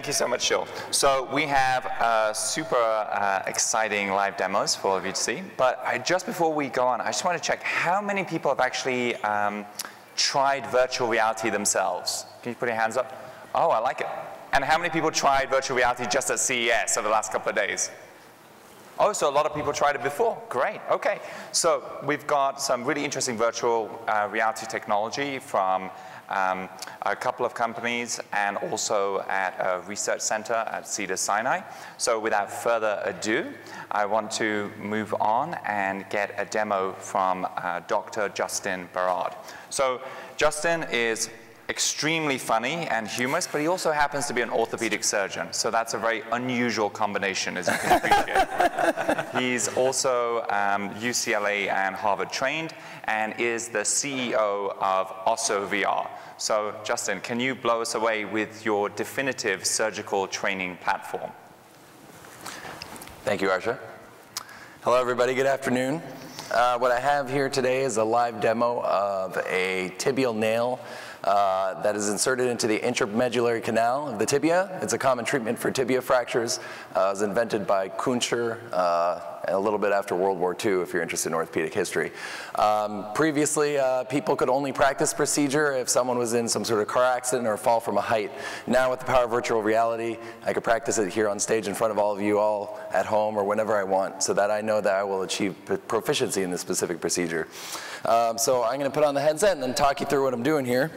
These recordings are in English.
you so much, Jill. So we have super exciting live demos for all of you to see. But just before we go on, I just want to check how many people have actually tried virtual reality themselves. Can you put your hands up? Oh, I like it. And how many people tried virtual reality just at CES over the last couple of days? Oh, so a lot of people tried it before. Great, okay. So we've got some really interesting virtual reality technology from a couple of companies and also at a research center at Cedars-Sinai. So without further ado, I want to move on and get a demo from Dr. Justin Barrard. So Justin is extremely funny and humorous, but he also happens to be an orthopedic surgeon. So that's a very unusual combination, as you can appreciate. He's also UCLA and Harvard trained and is the CEO of Osso VR. So Justin, can you blow us away with your definitive surgical training platform? Thank you, Arsha. Hello, everybody. Good afternoon. What I have here today is a live demo of a tibial nail that is inserted into the intramedullary canal of the tibia. It's a common treatment for tibia fractures. It was invented by Kunscher a little bit after World War II, if you're interested in orthopedic history. Previously, people could only practice procedure if someone was in some sort of car accident or fall from a height. Now, with the power of virtual reality, I could practice it here on stage in front of all of you all at home or whenever I want, so that I know that I will achieve proficiency in this specific procedure. So I'm going to put on the headset and then talk you through what I'm doing here.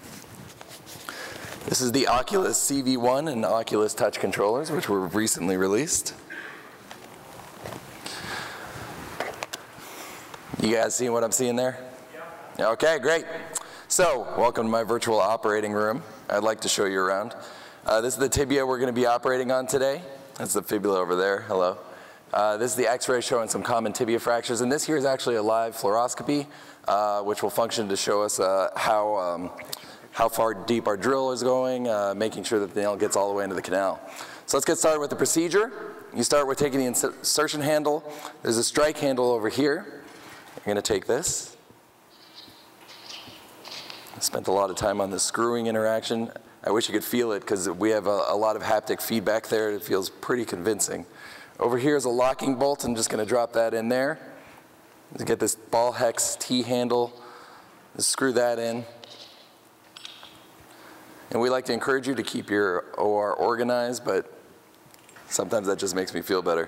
This is the Oculus CV1 and Oculus Touch controllers, which were recently released. You guys seeing what I'm seeing there? Yeah. Okay, great. So, welcome to my virtual operating room. I'd like to show you around. This is the tibia we're going to be operating on today. That's the fibula over there. Hello. This is the x-ray showing some common tibia fractures. And this here is actually a live fluoroscopy, which will function to show us how far deep our drill is going, making sure that the nail gets all the way into the canal. So let's get started with the procedure. You start with taking the insertion handle. There's a strike handle over here. You're going to take this. I spent a lot of time on the screwing interaction. I wish you could feel it because we have a lot of haptic feedback there. It feels pretty convincing. Over here is a locking bolt. I'm just going to drop that in there. To get this ball hex T handle, just screw that in. And we like to encourage you to keep your OR organized, but sometimes that just makes me feel better.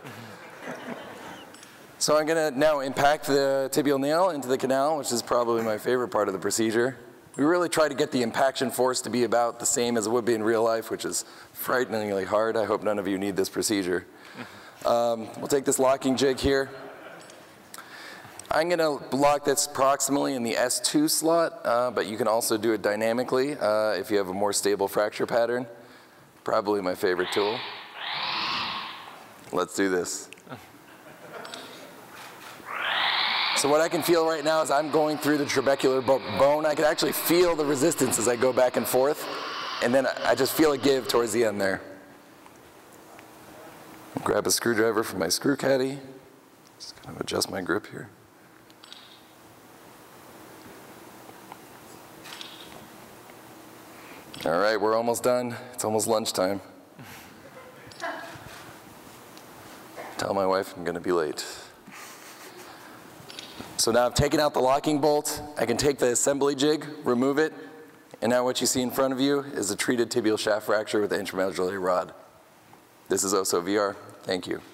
So I'm going to now impact the tibial nail into the canal, which is probably my favorite part of the procedure. We really try to get the impaction force to be about the same as it would be in real life, which is frighteningly hard. I hope none of you need this procedure. We'll take this locking jig here. I'm going to lock this proximally in the S2 slot, but you can also do it dynamically if you have a more stable fracture pattern. Probably my favorite tool. Let's do this. So what I can feel right now is I'm going through the trabecular bone. I can actually feel the resistance as I go back and forth, and then I just feel it give towards the end there. Grab a screwdriver from my screw caddy. Just kind of adjust my grip here. All right, we're almost done. It's almost lunchtime. Tell my wife I'm going to be late. So now I've taken out the locking bolt. I can take the assembly jig, remove it, and now what you see in front of you is a treated tibial shaft fracture with an intramedullary rod. This is Osso VR. Thank you.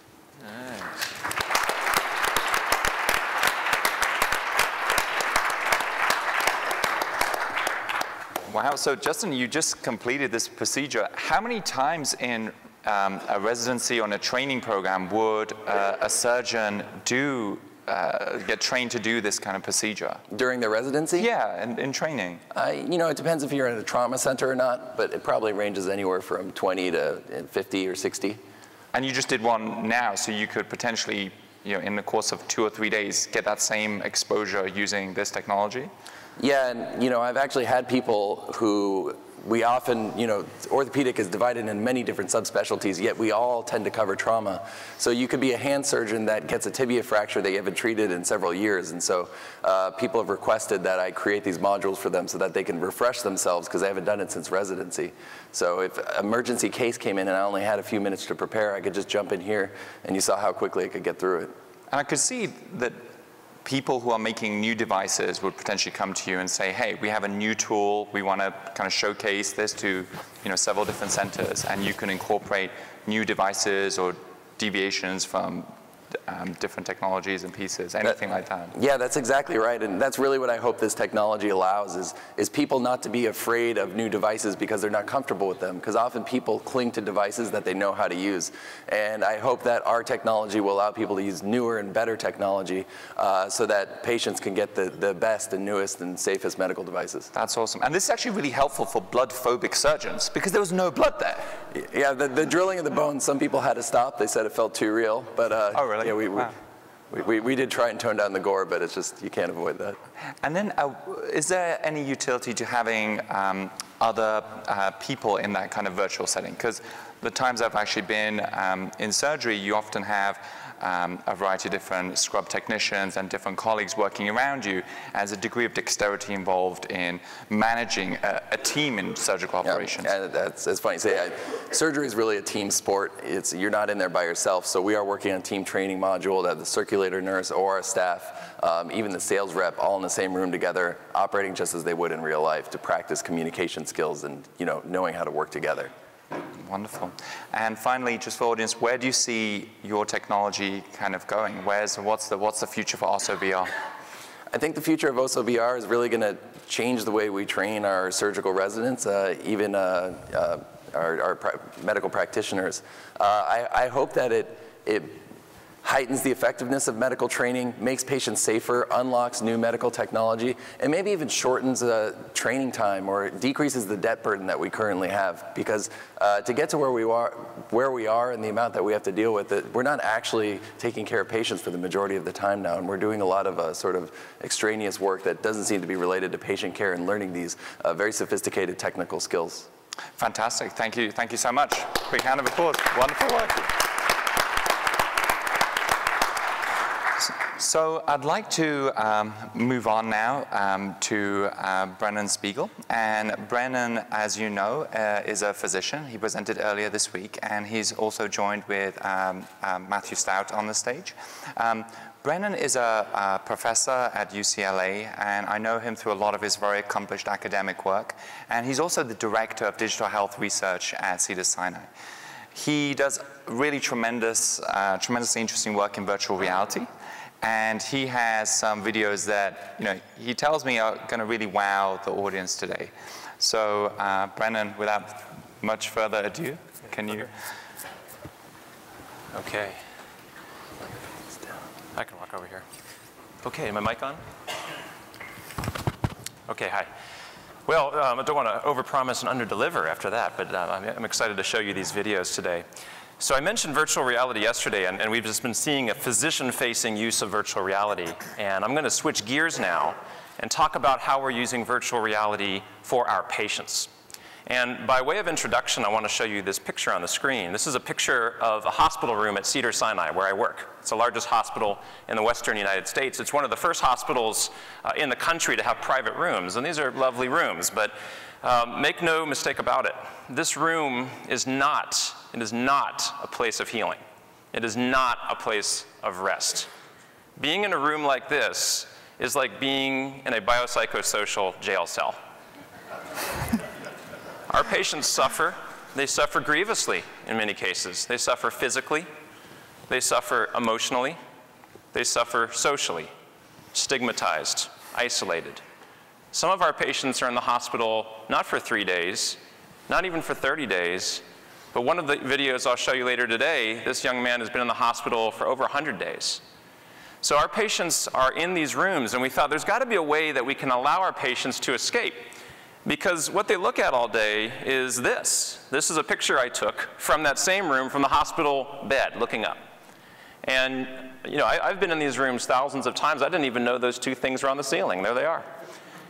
Wow, so Justin, you just completed this procedure. How many times in a residency or in a training program would a surgeon get trained to do this kind of procedure? During the residency? Yeah, in training. You know, it depends if you're in a trauma center or not, but it probably ranges anywhere from 20 to 50 or 60. And you just did one now, so you could potentially, in the course of 2 or 3 days, get that same exposure using this technology? Yeah, and I've actually had people who we often, orthopedic is divided in many different subspecialties, yet we all tend to cover trauma. So you could be a hand surgeon that gets a tibia fracture that you haven't treated in several years, and so people have requested that I create these modules for them so that they can refresh themselves because they haven't done it since residency. So if an emergency case came in and I only had a few minutes to prepare, I could just jump in here, and you saw how quickly I could get through it. And I could see that people who are making new devices would potentially come to you and say, hey, we have a new tool, we want to kind of showcase this to several different centers, and you can incorporate new devices or deviations from different technologies and pieces, anything like that. Yeah, that's exactly right, and that's really what I hope this technology allows is people not to be afraid of new devices because they're not comfortable with them, because often people cling to devices that they know how to use. And I hope that our technology will allow people to use newer and better technology so that patients can get the best and newest and safest medical devices. That's awesome. And this is actually really helpful for blood-phobic surgeons because there was no blood there. Yeah, the drilling of the bone, some people had to stop. They said it felt too real, but oh, really? yeah, Wow. we did try and tone down the gore, but it's just, you can't avoid that. And then is there any utility to having other people in that kind of virtual setting? Because the times I've actually been in surgery, you often have a variety of different scrub technicians and different colleagues working around you. There's a degree of dexterity involved in managing a team in surgical operations. Yeah, that's funny. Surgery is really a team sport. You're not in there by yourself, so we are working on a team training module that the circulator nurse or our staff, even the sales rep, all in the same room together, operating just as they would in real life to practice communication skills and knowing how to work together. Wonderful. And finally, just for the audience, where do you see your technology kind of going? What's the future for OssoVR? I think the future of OssoVR is really going to change the way we train our surgical residents, even our medical practitioners. I hope that it heightens the effectiveness of medical training, makes patients safer, unlocks new medical technology, and maybe even shortens training time or decreases the debt burden that we currently have. Because to get to where we are and the amount that we have to deal with, we're not actually taking care of patients for the majority of the time now, and we're doing a lot of sort of extraneous work that doesn't seem to be related to patient care and learning these very sophisticated technical skills. Fantastic. Thank you so much. Big round of applause. Wonderful work. So I'd like to move on now to Brennan Spiegel. And Brennan, as you know, is a physician. He presented earlier this week, and he's also joined with Matthew Stout on the stage. Brennan is a professor at UCLA, and I know him through a lot of his very accomplished academic work. And he's also the director of digital health research at Cedars-Sinai. He does really tremendously interesting work in virtual reality. And he has some videos that, he tells me are going to really wow the audience today. So, Brennan, without much further ado, can you? Okay. I can walk over here. Okay, my mic on? Okay, hi. Well, I don't want to overpromise and underdeliver after that, but I'm excited to show you these videos today. So I mentioned virtual reality yesterday, and we've just been seeing a physician-facing use of virtual reality. And I'm going to switch gears now and talk about how we're using virtual reality for our patients. And by way of introduction, I want to show you this picture on the screen. This is a picture of a hospital room at Cedars-Sinai, where I work. It's the largest hospital in the western United States. It's one of the first hospitals in the country to have private rooms. And these are lovely rooms, but make no mistake about it. This room is not a place of healing. It is not a place of rest. Being in a room like this is like being in a biopsychosocial jail cell. Our patients suffer. They suffer grievously in many cases. They suffer physically. They suffer emotionally. They suffer socially, stigmatized, isolated. Some of our patients are in the hospital not for 3 days, not even for 30 days, but one of the videos I'll show you later today, this young man has been in the hospital for over 100 days. So our patients are in these rooms, and we thought there's got to be a way that we can allow our patients to escape. Because what they look at all day is this. This is a picture I took from that same room, from the hospital bed, looking up. And I've been in these rooms thousands of times. I didn't even know those two things were on the ceiling. There they are.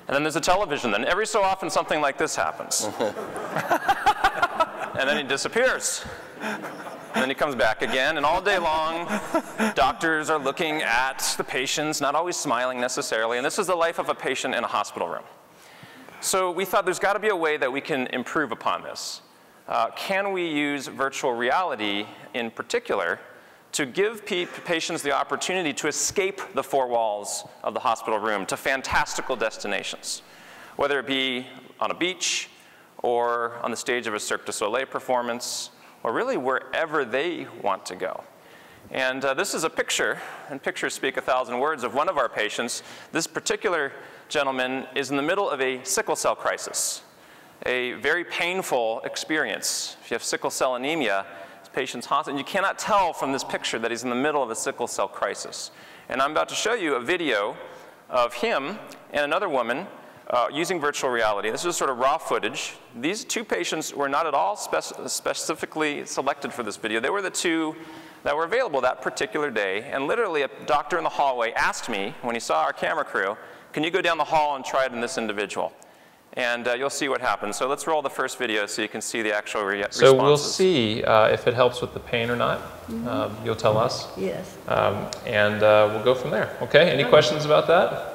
And then there's a television. Then every so often something like this happens. And then he disappears. And then he comes back again, and all day long, doctors are looking at the patients, not always smiling necessarily, and this is the life of a patient in a hospital room. So we thought there's got to be a way that we can improve upon this. Can we use virtual reality in particular to give patients the opportunity to escape the four walls of the hospital room to fantastical destinations, whether it be on a beach or on the stage of a Cirque du Soleil performance, or really wherever they want to go. And this is a picture, and pictures speak 1,000 words, of one of our patients. This particular gentleman is in the middle of a sickle cell crisis, a very painful experience. If you have sickle cell anemia, this patient's hospital, and you cannot tell from this picture that he's in the middle of a sickle cell crisis. And I'm about to show you a video of him and another woman using virtual reality. This is sort of raw footage. These two patients were not at all specifically selected for this video. They were the two that were available that particular day. And literally, a doctor in the hallway asked me, when he saw our camera crew, can you go down the hall and try it in this individual? And you'll see what happens. So let's roll the first video so you can see the actual responses. So we'll see if it helps with the pain or not. You'll tell us. Yes. And we'll go from there. Okay, any questions about that?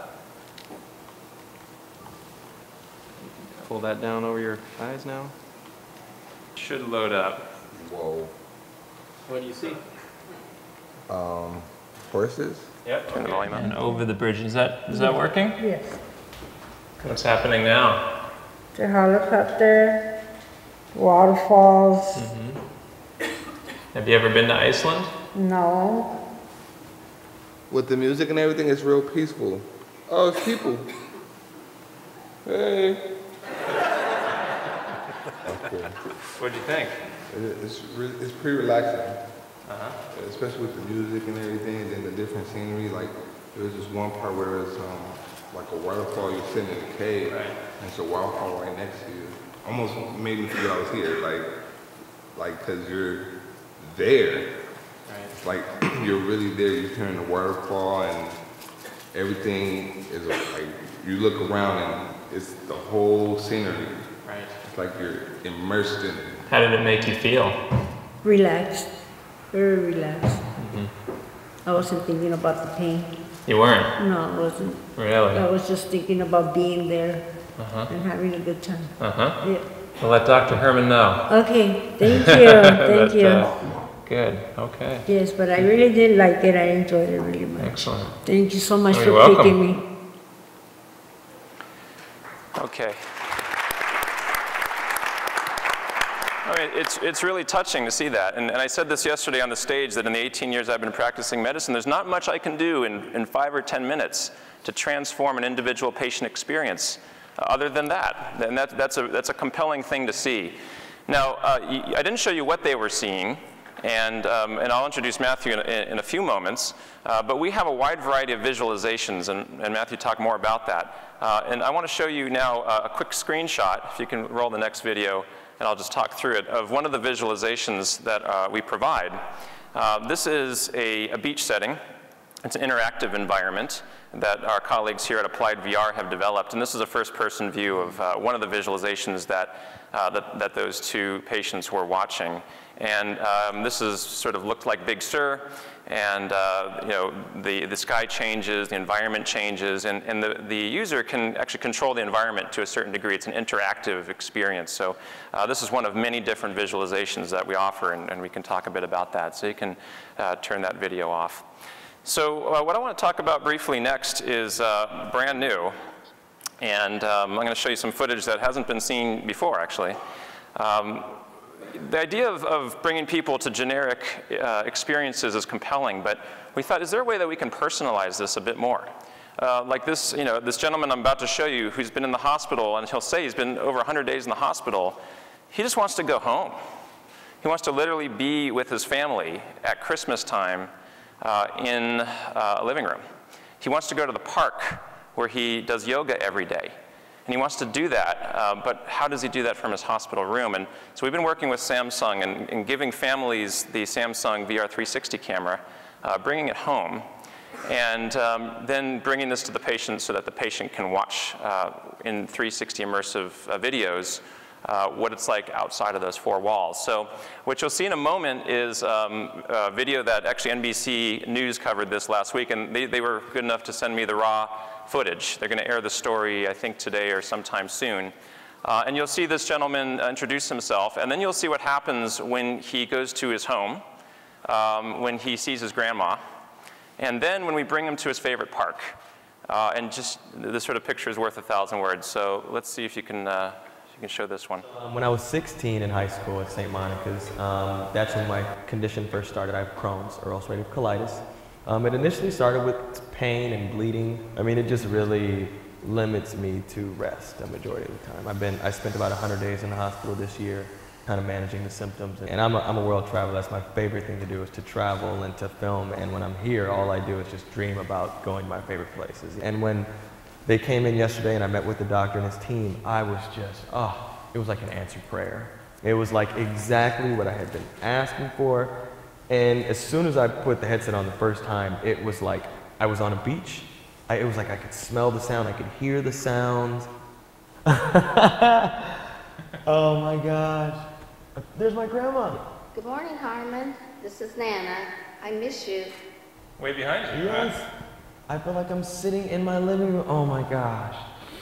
Pull that down over your eyes now. Should load up. Whoa. What do you see? Horses? Yep. Turn the volume up. And over the bridge. Is that working? Yes. What's happening now? The helicopter, waterfalls. Have you ever been to Iceland? No. With the music and everything, it's real peaceful. Oh, it's people. Hey. Okay. What'd you think? It's pretty relaxing. Especially with the music and everything, and then the different scenery. Like, there was this one part where it's like a waterfall. You're sitting in a cave, Right. and it's a waterfall right next to you. Almost made me forget I was here. Like, cause you're there. Right. Like, you're really there. You're hearing the waterfall, and everything is like, you look around and it's the whole scenery. Right. It's like you're immersed in it. How did it make you feel? Relaxed. Very relaxed. I wasn't thinking about the pain. You weren't? No, I wasn't. Really? I was just thinking about being there and having a good time. Yeah. We'll let Dr. Herman know. Okay, thank you. Thank you. Good, okay. Yes, but I really did like it. I enjoyed it really much. Excellent. Thank you so much You're for welcome. picking me. Okay. I mean, it's really touching to see that. And I said this yesterday on the stage, that in the 18 years I've been practicing medicine, there's not much I can do in 5 or 10 minutes to transform an individual patient experience other than that. And that's a compelling thing to see. Now, I didn't show you what they were seeing, and I'll introduce Matthew in a few moments, but we have a wide variety of visualizations, and Matthew talked more about that. And I want to show you now a quick screenshot, if you can roll the next video, and I'll just talk through it, of one of the visualizations that we provide. This is a beach setting. It's an interactive environment that our colleagues here at Applied VR have developed, and this is a first-person view of one of the visualizations that those two patients were watching. And this is sort of looked like Big Sur, and you know, the sky changes, the environment changes, and the user can actually control the environment to a certain degree. It's an interactive experience. So this is one of many different visualizations that we offer, and we can talk a bit about that. So you can turn that video off. So what I want to talk about briefly next is brand new, and I'm going to show you some footage that hasn't been seen before, actually. The idea of bringing people to generic experiences is compelling, but we thought, is there a way that we can personalize this a bit more? Like this, you know, this gentleman I'm about to show you who's been in the hospital, and he'll say he's been over 100 days in the hospital. He just wants to go home. He wants to literally be with his family at Christmas time in a living room. He wants to go to the park where he does yoga every day. And he wants to do that, but how does he do that from his hospital room? And so we've been working with Samsung and giving families the Samsung VR360 camera, bringing it home. and then bringing this to the patient so that the patient can watch in 360 immersive videos what it's like outside of those four walls. So what you'll see in a moment is a video that actually NBC News covered this last week, and they were good enough to send me the raw footage. They're going to air the story, I think, today or sometime soon. And you'll see this gentleman introduce himself, and then you'll see what happens when he goes to his home, when he sees his grandma, and then when we bring him to his favorite park. And just this sort of picture is worth 1,000 words. So let's see if you can show this one. When I was 16 in high school at St. Monica's, that's when my condition first started. I have Crohn's, or ulcerative colitis. It initially started with pain and bleeding. I mean, it just really limits me to rest a majority of the time. I spent about 100 days in the hospital this year, kind of managing the symptoms. And I'm a world traveler. That's my favorite thing to do, is to travel and to film. And when I'm here, all I do is just dream about going to my favorite places. And when they came in yesterday and I met with the doctor and his team, I was just, it was like an answered prayer. It was like exactly what I had been asking for. And as soon as I put the headset on the first time, it was like I was on a beach. It was like I could smell the sound, I could hear the sounds. Oh my gosh. There's my grandma. Good morning, Harmon. This is Nana. I miss you. Way behind you. Yes. I feel like I'm sitting in my living room. Oh my gosh.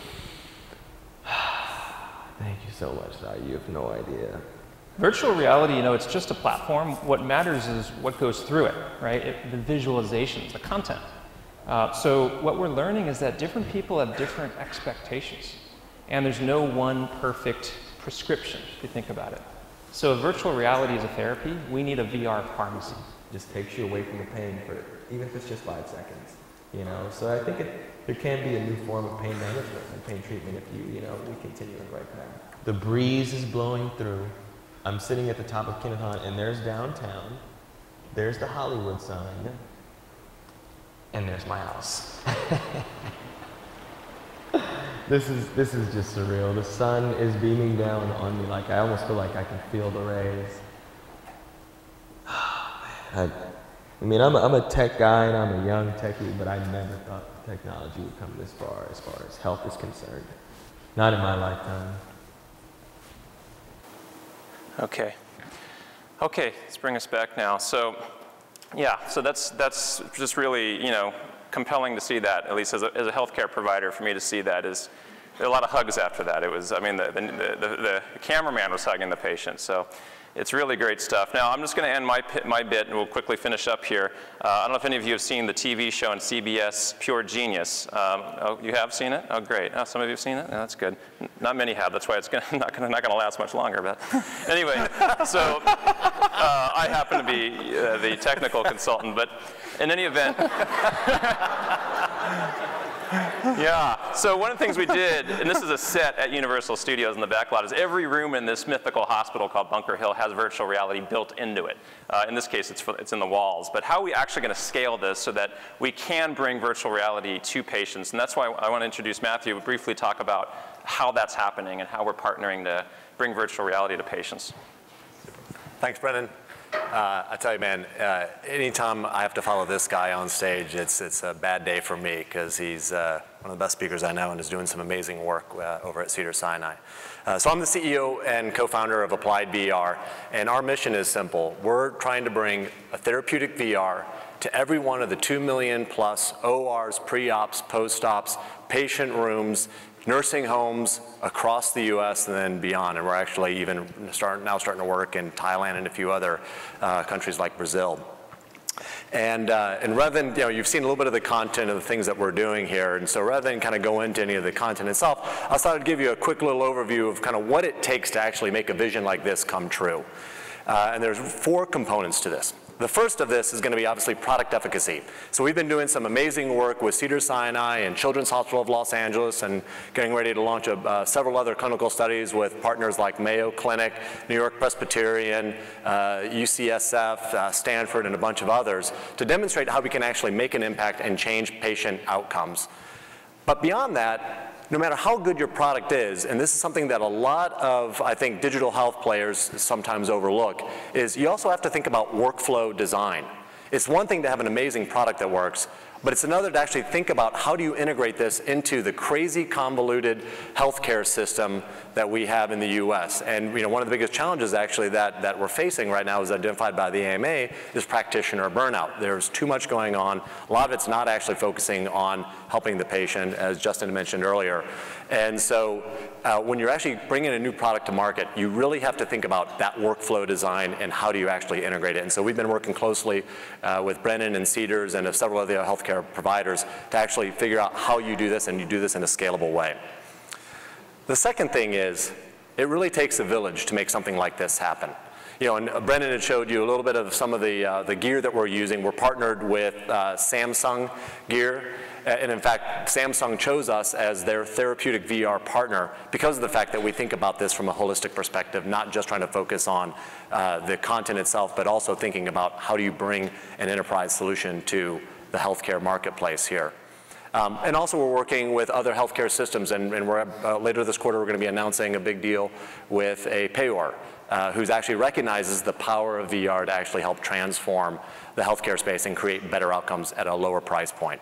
Thank you so much, Sai. You have no idea. Virtual reality, it's just a platform. What matters is what goes through it, right? The visualizations, the content. So what we're learning is that different people have different expectations. And there's no one perfect prescription, if you think about it. So if virtual reality is a therapy, we need a VR pharmacy. It just takes you away from the pain for, even if it's just 5 seconds. So I think there can be a new form of pain management and pain treatment if we continue in the right path. The breeze is blowing through. I'm sitting at the top of Kennethon, and there's downtown. There's the Hollywood sign. And there's my house. This is just surreal. The sun is beaming down on me. Like, I almost feel like I can feel the rays. I mean, I'm a tech guy and I'm a young techie, but I never thought technology would come this far as health is concerned. Not in my lifetime. Okay, let's bring us back now. So, yeah, so that's just really, compelling to see that, at least as a healthcare provider, for me to see that is, there are a lot of hugs after that. It was, I mean, the cameraman was hugging the patient, so it's really great stuff. Now, I'm just going to end my bit, and we'll quickly finish up here. I don't know if any of you have seen the TV show on CBS, Pure Genius. Oh, you have seen it? Oh, great. Oh, some of you have seen it? Oh, that's good. Not many have. That's why it's not going to last much longer. But anyway, so I happen to be the technical consultant. But in any event, yeah, so one of the things we did, and this is a set at Universal Studios in the back lot, is every room in this mythical hospital called Bunker Hill has virtual reality built into it. In this case, it's in the walls. But how are we actually going to scale this so that we can bring virtual reality to patients? And that's why I want to introduce Matthew, briefly talk about how that's happening and how we're partnering to bring virtual reality to patients. Thanks, Brendan. I tell you, man, anytime I have to follow this guy on stage, it's a bad day for me, because he's one of the best speakers I know and is doing some amazing work over at Cedars-Sinai. So I'm the CEO and co-founder of Applied VR, and our mission is simple. We're trying to bring a therapeutic VR to every one of the 2 million plus ORs, pre-ops, post-ops, patient rooms, nursing homes across the U.S. and then beyond. And we're actually even now starting to work in Thailand and a few other countries like Brazil. And rather than, you've seen a little bit of the content of the things that we're doing here. And so rather than kind of go into any of the content itself, I thought I'd give you a quick little overview of kind of what it takes to actually make a vision like this come true. And there's 4 components to this. The first of this is going to be obviously product efficacy. So we've been doing some amazing work with Cedars-Sinai and Children's Hospital of Los Angeles, and getting ready to launch several other clinical studies with partners like Mayo Clinic, New York Presbyterian, UCSF, Stanford, and a bunch of others, to demonstrate how we can actually make an impact and change patient outcomes. But beyond that, no matter how good your product is, and this is something that a lot of, I think, digital health players sometimes overlook, is you also have to think about workflow design. It's one thing to have an amazing product that works. but it's another to actually think about how do you integrate this into the crazy convoluted healthcare system that we have in the US. And one of the biggest challenges actually that we're facing right now, as identified by the AMA, is practitioner burnout. There's too much going on. A lot of it's not actually focusing on helping the patient, as Justin mentioned earlier. And so when you're actually bringing a new product to market, you really have to think about that workflow design and how do you actually integrate it. And so we've been working closely with Brennan and Cedars and several other healthcare providers to actually figure out how you do this, and you do this in a scalable way. The second thing is, it really takes a village to make something like this happen. And Brennan had showed you a little bit of some of the gear that we're using. We're partnered with Samsung gear. And in fact, Samsung chose us as their therapeutic VR partner because of the fact that we think about this from a holistic perspective, not just trying to focus on the content itself, but also thinking about how do you bring an enterprise solution to the healthcare marketplace here. And also we're working with other healthcare systems, and we're, later this quarter we're going to be announcing a big deal with a payor who actually recognizes the power of VR to actually help transform the healthcare space and create better outcomes at a lower price point.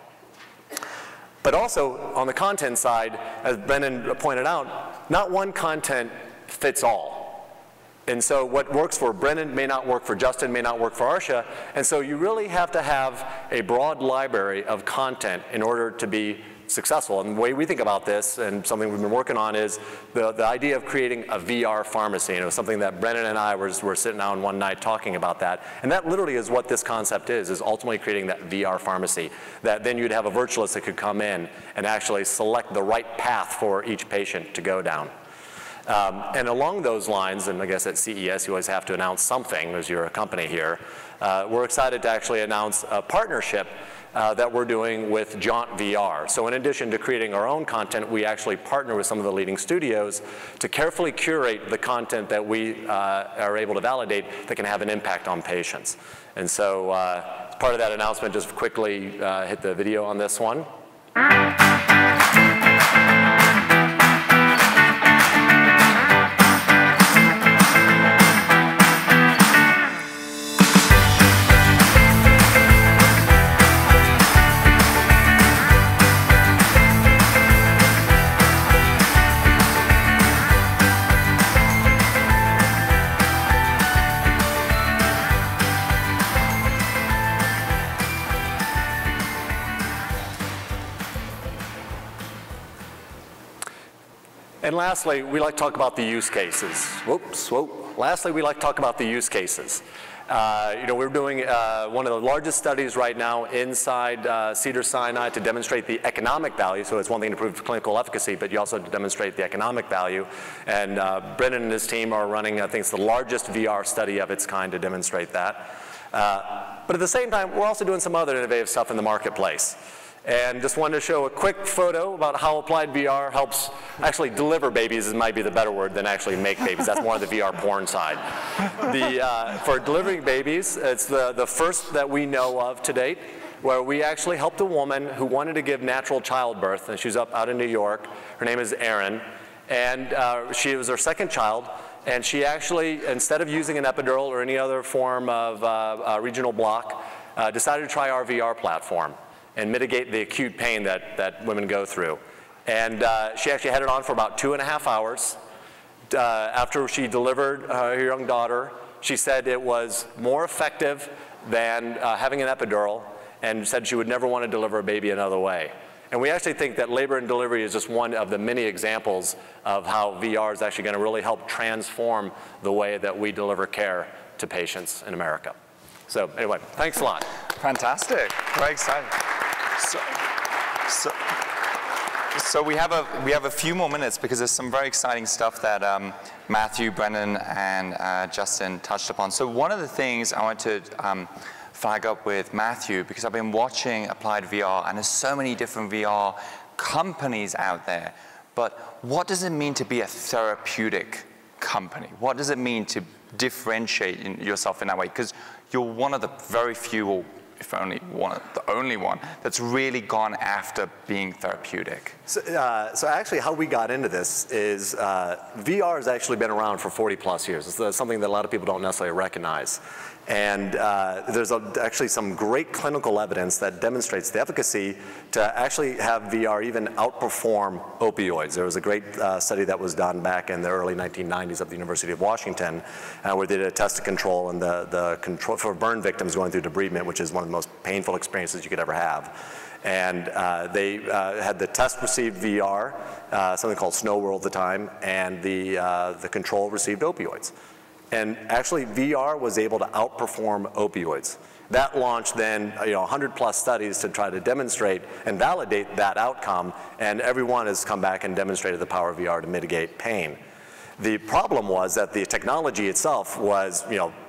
But also, on the content side, as Brennan pointed out, not one content fits all. And so what works for Brennan may not work for Justin, may not work for Arsha, and so you really have to have a broad library of content in order to be successful. And the way we think about this, and something we've been working on, is the idea of creating a VR pharmacy. And it was something that Brennan and I were sitting down one night talking about that. And that literally is what this concept is ultimately creating that VR pharmacy. That then you'd have a virtualist that could come in and actually select the right path for each patient to go down. And along those lines, and I guess at CES you always have to announce something as you're a company here, we're excited to actually announce a partnership that we're doing with Jaunt VR. So in addition to creating our own content, we actually partner with some of the leading studios to carefully curate the content that we are able to validate that can have an impact on patients. And so as part of that announcement, just quickly hit the video on this one. And lastly, we like to talk about the use cases. Lastly, we like to talk about the use cases. We're doing one of the largest studies right now inside Cedars-Sinai to demonstrate the economic value. So it's one thing to prove clinical efficacy, but you also have to demonstrate the economic value. And Brennan and his team are running, I think it's the largest VR study of its kind to demonstrate that. But at the same time, we're also doing some other innovative stuff in the marketplace. And just wanted to show a quick photo about how applied VR helps actually deliver babies, might be the better word than actually make babies. That's more on the VR porn side. For delivering babies, it's the first that we know of to date, where we actually helped a woman who wanted to give natural childbirth, and she's out in New York. Her name is Erin, and she was her second child. And she actually, instead of using an epidural or any other form of regional block, decided to try our VR platform and mitigate the acute pain that women go through. And she actually had it on for about 2.5 hours. After she delivered her young daughter, she said it was more effective than having an epidural, and said she would never want to deliver a baby another way. And we actually think that labor and delivery is just one of the many examples of how VR is actually going to really help transform the way that we deliver care to patients in America. So anyway, thanks a lot. Fantastic. Very exciting. So we have a few more minutes because there's some very exciting stuff that Matthew, Brennan, and Justin touched upon. So one of the things I want to flag up with Matthew, because I've been watching Applied VR, and there's so many different VR companies out there. But what does it mean to be a therapeutic company? What does it mean to differentiate yourself in that way? Because you're one of the very few, or if only one, the only one, that's really gone after being therapeutic. So actually how we got into this is VR has actually been around for 40+ years. It's something that a lot of people don't necessarily recognize. And there's actually some great clinical evidence that demonstrates the efficacy to actually have VR even outperform opioids. There was a great study that was done back in the early 1990s at the University of Washington where they did a test control, and the control for burn victims going through debridement, which is one of the most painful experiences you could ever have. And they had the test received VR, something called Snow World at the time, and the control received opioids. And actually, VR was able to outperform opioids. That launched then 100+ studies to try to demonstrate and validate that outcome, and everyone has come back and demonstrated the power of VR to mitigate pain. The problem was that the technology itself was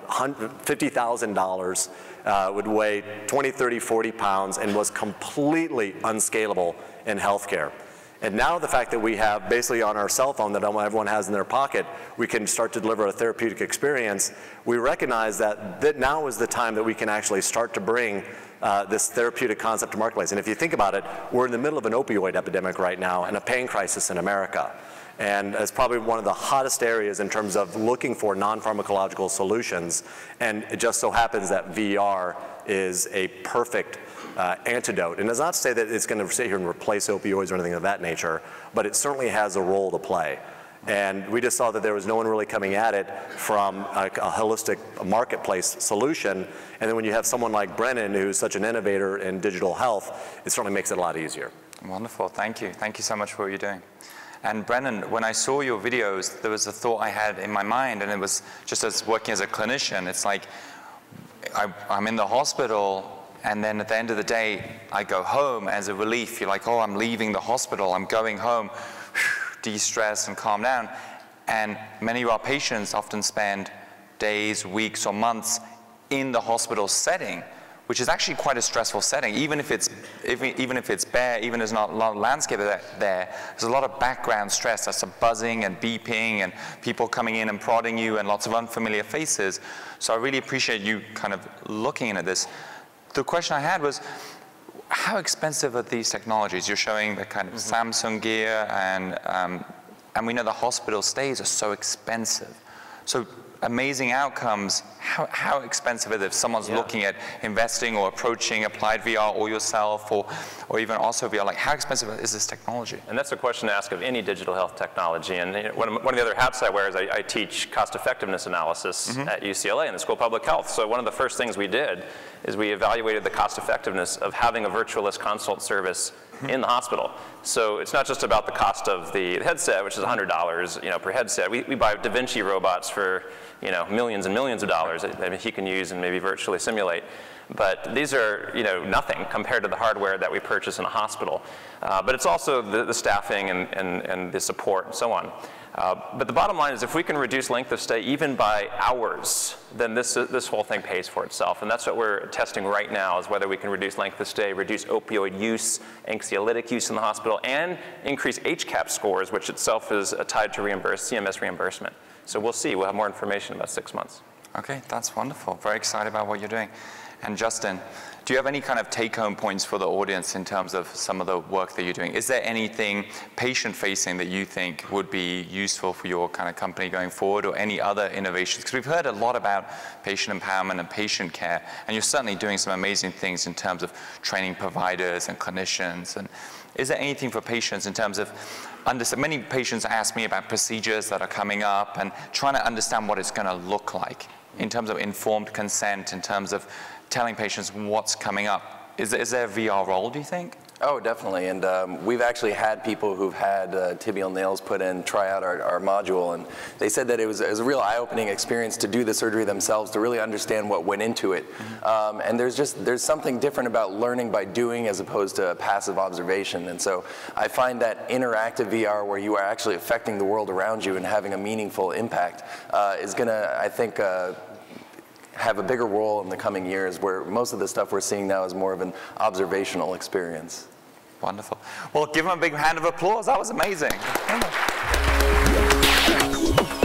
$50,000, would weigh 20, 30, 40 pounds, and was completely unscalable in healthcare. And now the fact that we have basically on our cell phone that everyone has in their pocket, we can start to deliver a therapeutic experience. We recognize that now is the time that we can actually start to bring this therapeutic concept to marketplace. And if you think about it, we're in the middle of an opioid epidemic right now and a pain crisis in America. And it's probably one of the hottest areas in terms of looking for non-pharmacological solutions. And it just so happens that VR is a perfect antidote. And it's not to say that it's going to sit here and replace opioids or anything of that nature, but it certainly has a role to play. And we just saw that there was no one really coming at it from a holistic marketplace solution. And then when you have someone like Brennan, who's such an innovator in digital health, it certainly makes it a lot easier. Wonderful, thank you. Thank you so much for what you're doing. And Brennan, when I saw your videos, there was a thought I had in my mind, and it was just as working as a clinician, it's like I'm in the hospital, and then at the end of the day, I go home as a relief. You're like, oh, I'm leaving the hospital, I'm going home, de-stress and calm down. And many of our patients often spend days, weeks, or months in the hospital setting, which is actually quite a stressful setting. Even if it's bare, even if there's not a lot of landscape there's a lot of background stress. That's a buzzing and beeping and people coming in and prodding you and lots of unfamiliar faces. So I really appreciate you kind of looking at this. The question I had was, how expensive are these technologies? You're showing the kind of Samsung gear, and we know the hospital stays are so expensive. So amazing outcomes, how expensive is it if someone's looking at investing or approaching applied VR or yourself or even also VR, like how expensive is this technology? And that's a question to ask of any digital health technology. And one of the other hats I wear is I teach cost effectiveness analysis at UCLA in the School of Public Health. So one of the first things we did is we evaluated the cost effectiveness of having a virtualist consult service in the hospital. So it's not just about the cost of the headset, which is $100 per headset. We buy Da Vinci robots for millions and millions of dollars that he can use and maybe virtually simulate. But these are nothing compared to the hardware that we purchase in a hospital. But it's also the staffing and the support and so on. But the bottom line is if we can reduce length of stay even by hours, then this whole thing pays for itself. And that's what we're testing right now, is whether we can reduce length of stay, reduce opioid use, anxiolytic use in the hospital, and increase HCAP scores, which itself is tied to CMS reimbursement. So we'll see. We'll have more information in about 6 months. Okay, that's wonderful. Very excited about what you're doing. And Justin, do you have any kind of take-home points for the audience in terms of some of the work that you're doing? Is there anything patient-facing that you think would be useful for your kind of company going forward, or any other innovations? Because we've heard a lot about patient empowerment and patient care, and you're certainly doing some amazing things in terms of training providers and clinicians. And is there anything for patients in terms of many patients ask me about procedures that are coming up and trying to understand what it's going to look like in terms of informed consent, in terms of telling patients what's coming up. Is there a VR role, do you think? Oh, definitely. And we've actually had people who've had tibial nails put in try out our module, and they said that it was a real eye-opening experience to do the surgery themselves, to really understand what went into it. And there's something different about learning by doing as opposed to passive observation. And so I find that interactive VR, where you are actually affecting the world around you and having a meaningful impact, is going to, I think, have a bigger role in the coming years, where most of the stuff we're seeing now is more of an observational experience. Wonderful. Well, give them a big hand of applause. That was amazing.